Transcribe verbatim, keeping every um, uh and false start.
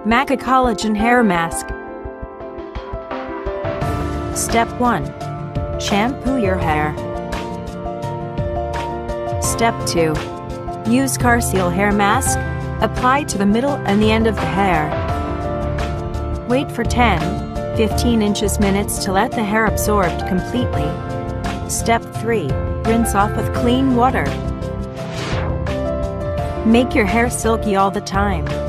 Maca Collagen Hair Mask. Step one. Shampoo your hair. Step two. Use KARSEELL Hair Mask. Apply to the middle and the end of the hair. Wait for ten to fifteen inches minutes to let the hair absorb completely. Step three. Rinse off with clean water. Make your hair silky all the time.